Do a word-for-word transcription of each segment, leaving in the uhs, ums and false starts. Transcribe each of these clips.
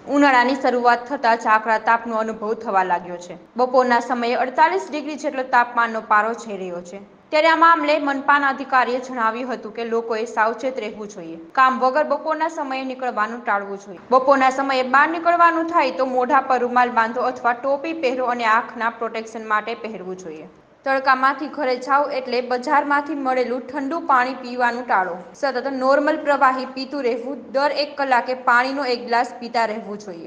ઉનાળાની શરૂઆત થતાં જ આકરા તાપનો અનુભવ થવા લાગ્યો છે। બપોરના સમયે અડતાલીસ ડિગ્રી જેટલો તાપમાનનો પારો જઈ રહ્યો છે। ત્યારે આ મામલે મનપાના અધિકારીએ જણાવ્યું હતું કે લોકોએ સાવચેત રહેવું જોઈએ, કામ વગર બપોરના સમયે નીકળવાનું ટાળવું જોઈએ। બપોરના સમયે બહાર નીકળવાનું થાય તો મોઢા પર રૂમાલ બાંધો અથવા ટોપી પહેરો અને આંખના પ્રોટેક્શન માટે પહેરવું જોઈએ। તડકામાંથી ઘરે જાઓ એટલે બજારમાંથી મળેલું ઠંડુ પાણી પીવાનું ટાળો। સતત નોર્મલ પ્રવાહી પીતું રહેવું, દર એક કલાકે પાણીનો એક ગ્લાસ પીતા રહેવું જોઈએ।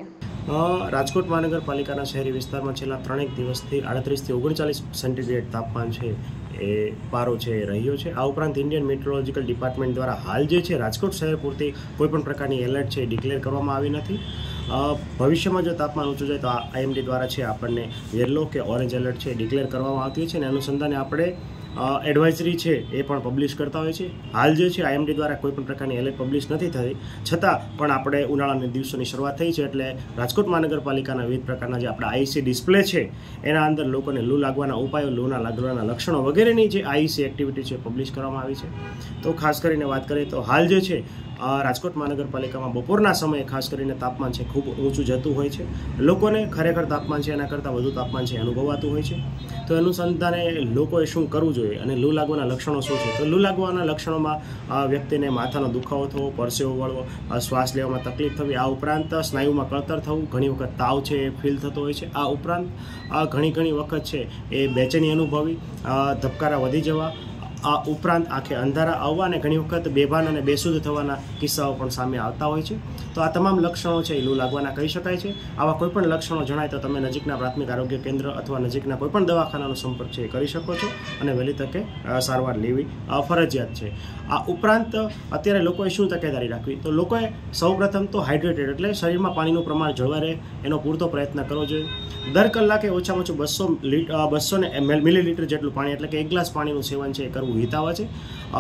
રાજકોટ મહાનગરપાલિકાના શહેરી વિસ્તારમાં છેલ્લા ત્રણેક દિવસથી આડત્રીસથી ઓગણચાલીસ સેન્ટીગ્રેડ તાપમાન છે એ પારો છે રહ્યો છે। આ ઉપરાંત ઇન્ડિયન મેટ્રોલોજીકલ ડિપાર્ટમેન્ટ દ્વારા હાલ જે છે રાજકોટ શહેર પૂરતી કોઈપણ પ્રકારની એલર્ટ છે ડિક્લેર કરવામાં આવી નથી। ભવિષ્યમાં જો તાપમાન ઊંચું જાય તો આઈએમડી દ્વારા છે આપણને યલો કે ઓરેન્જ એલર્ટ છે ડિક્લેર કરવામાં આવતી હોય છે અને અનુસંધાને આપણે એડવાઇઝરી છે એ પણ પબ્લિશ કરતા હોય છે। હાલ જે છે આઈએમડી દ્વારા કોઈ પણ પ્રકારની એલર્ટ પબ્લિશ નથી થઈ, છતાં પણ આપણે ઉનાળાના દિવસોની શરૂઆત થઈ છે એટલે રાજકોટ મહાનગરપાલિકાના વિવિધ પ્રકારના જે આપણા આઈસી ડિસ્પ્લે છે એના અંદર લોકોને લૂ લાગવાના ઉપાયો, લૂના લાગવાના લક્ષણો વગેરેની જે આઈસી એક્ટિવિટી છે પબ્લિશ કરવામાં આવી છે। તો ખાસ કરીને વાત કરીએ તો હાલ જે છે રાજકોટ મહાનગરપાલિકામાં બપોરના સમયે ખાસ કરીને તાપમાન છે ખૂબ ઊંચું જતું હોય છે। લોકોને ખરેખર તાપમાન છે એના કરતાં વધુ તાપમાન છે અનુભવાતું હોય છે। તો અનુસંધાને લોકોએ શું કરવું જોઈએ અને લૂ લાગવાના લક્ષણો શું છે? તો લૂ લાગવાના લક્ષણોમાં વ્યક્તિને માથાનો દુખાવો થવો, પરસેવો વળવો, શ્વાસ લેવામાં તકલીફ થવી, આ ઉપરાંત સ્નાયુમાં કળતર થવું, ઘણી વખત તાવ છે એ ફીલ થતો હોય છે। આ ઉપરાંત ઘણી ઘણી વખત છે એ બેચેની અનુભવી, ધબકારા વધી જવા, આ ઉપરાંત આંખે અંધારા આવવા અને ઘણી વખત બેભાન અને બેસુધ થવાના કિસ્સાઓ પણ સામે આવતા હોય છે। તો આ તમામ લક્ષણો છે એ લૂ લાગવાના કહી શકાય છે। આવા કોઈપણ લક્ષણો જણાય તો તમે નજીકના પ્રાથમિક આરોગ્ય કેન્દ્ર અથવા નજીકના કોઈપણ દવાખાનાનો સંપર્ક છે એ કરી શકો છો અને વહેલી તકે સારવાર લેવી ફરજિયાત છે। આ ઉપરાંત અત્યારે લોકોએ શું તકેદારી રાખવી? તો લોકોએ સૌપ્રથમ તો હાઇડ્રેટેડ એટલે શરીરમાં પાણીનું પ્રમાણ જળવાઈ રહે એનો પૂરતો પ્રયત્ન કરવો જોઈએ। દર કલાકે ઓછામાં ઓછું બસો બસો ને મિલીલીટર જેટલું પાણી એટલે કે એક ગ્લાસ પાણીનું સેવન છે એ કરવું હિતાવ છે।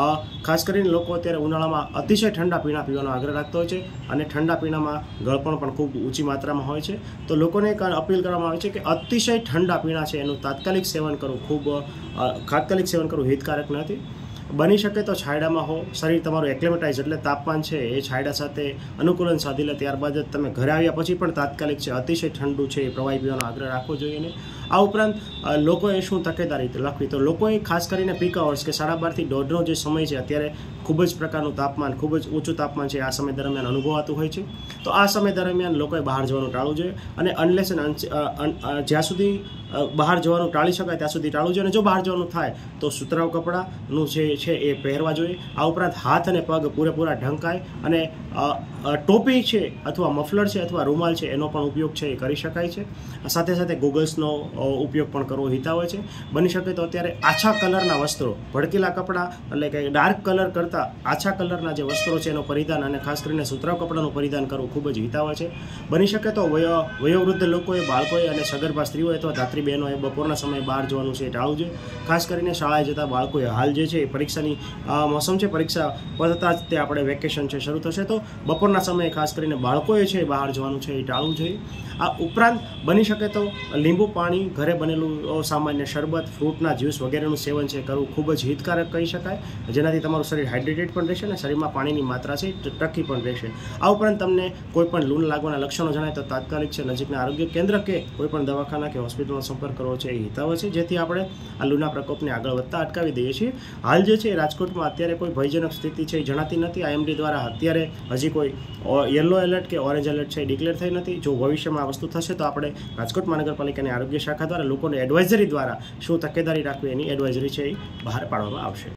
ખાસ કરીને લોકો અત્યારે ઉનાળામાં અતિશય ઠંડા પીણા પીવાનો આગ્રહ રાખતો હોય છે અને ઠંડા પીણામાં ગળપણ પણ ખૂબ ઊંચી માત્રામાં હોય છે। તો લોકોને એક અપીલ કરવામાં આવે છે કે અતિશય ઠંડા પીણા છે એનું તાત્કાલિક સેવન કરવું ખૂબ તાત્કાલિક સેવન કરવું હિતકારક નથી। બની શકે તો છાયડામાં હો, શરીર તમારું એક્લેમેટાઇઝ એટલે તાપમાન છે એ છાયડા સાથે અનુકૂલન સાધી લે ત્યારબાદ જ તમે ઘરે આવ્યા પછી પણ તાત્કાલિક છે અતિશય ઠંડુ છે એ પ્રવાહી પીવાનો આગ્રહ રાખવો જોઈએ ને। આ ઉપરાંત લોકોએ શું તકેદારી રાખવી? તો લોકોએ ખાસ કરીને પીક અવર્સ કે સાડા બારથી દોઢનો જે સમય છે અત્યારે ખૂબ જ પ્રકારનું તાપમાન, ખૂબ જ ઊંચું તાપમાન છે આ સમય દરમિયાન અનુભવાતું હોય છે। તો આ સમય દરમિયાન લોકોએ બહાર જવાનું ટાળવું જોઈએ અને અનલેસ જ્યાં સુધી બહાર જવાનું ટાળી શકાય ત્યાં સુધી ટાળવું જોઈએ અને જો બહાર જવાનું થાય તો સુતરાઉ કપડાનું જે છે એ પહેરવા જોઈએ। આ ઉપરાંત હાથ અને પગ પૂરેપૂરા ઢંકાય અને ટોપી છે અથવા મફલર છે અથવા રૂમાલ છે એનો પણ ઉપયોગ છે એ કરી શકાય છે। સાથે સાથે ગોગલ્સનો ઉપયોગ પણ કરવો હિતાવ છે। બની શકે તો અત્યારે આછા કલરના વસ્ત્રો, ભડકેલા કપડાં એટલે કે ડાર્ક કલર કરતાં આછા કલરના જે વસ્ત્રો છે એનું પરિધાન અને ખાસ કરીને સુતરાઉ કપડાનું પરિધાન કરવું ખૂબ જ હિતાવ છે। બની શકે તો વયો વયોવૃદ્ધ લોકોએ, બાળકોએ અને સગર્ભા સ્ત્રીઓ અથવા ધાત્રી બહેનોએ બપોરના સમયે બહાર જવાનું છે એ ટાળવું જોઈએ। ખાસ કરીને શાળાએ જતા બાળકોએ હાલ જે છે પરીક્ષાની મોસમ છે, પરીક્ષા પતતા જ તે આપણે વેકેશન છે શરૂ થશે તો બપોરના સમયે ખાસ કરીને બાળકોએ છે બહાર જવાનું છે એ ટાળવું જોઈએ। આ ઉપરાંત બની શકે તો લીંબુ પાણી, ઘરે બનેલું સામાન્ય શરબત, ફ્રૂટના જ્યુસ વગેરેનું સેવન છે કરવું ખૂબ જ હિતકારક કહી શકાય, જેનાથી તમારું શરીર હાઇડ્રેટેડ પણ રહેશે અને શરીરમાં પાણીની માત્રા છે ટકી પણ રહેશે। આ ઉપરાંત તમને કોઈ પણ લૂ લાગવાના લક્ષણો જણાય તો તાત્કાલિક છે નજીકના આરોગ્ય કેન્દ્ર કે કોઈપણ દવાખાના કે હોસ્પિટલનો સંપર્ક કરવો છે એ હિતાવ છે, જેથી આપણે આ લૂના પ્રકોપને આગળ વધતા અટકાવી દઈએ છીએ। હાલ જે છે રાજકોટમાં અત્યારે કોઈ ભયજનક સ્થિતિ છે એ જણાતી નથી। આઈએમડી દ્વારા અત્યારે હજી કોઈ યલો એલર્ટ કે ઓરેન્જ એલર્ટ છે એ ડિક્લેર થઈ નથી। જો ભવિષ્યમાં આ વસ્તુ થશે તો આપણે રાજકોટ મહાનગરપાલિકાની આરોગ્ય શાખા દ્વારા લોકોને એડવાઇઝરી દ્વારા શું તકેદારી રાખવી એની એડવાઇઝરી છે એ બહાર પાડવામાં આવશે।